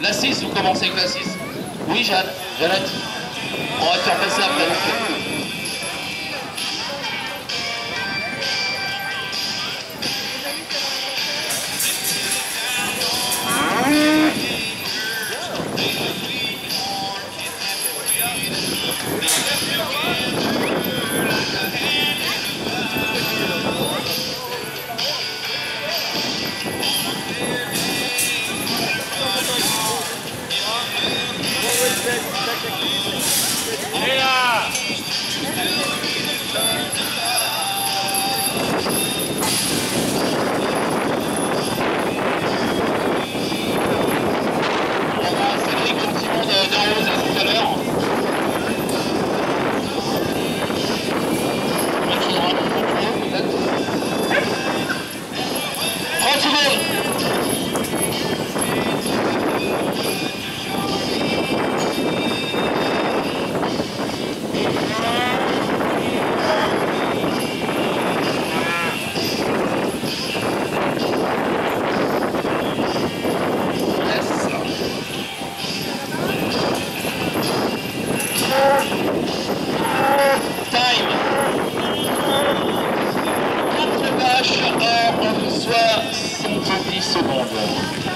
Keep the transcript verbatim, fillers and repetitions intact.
La six, vous commencez avec la six. Oui, Jeanne, Jeannette. On va te faire passer après. soixante-dix secondes.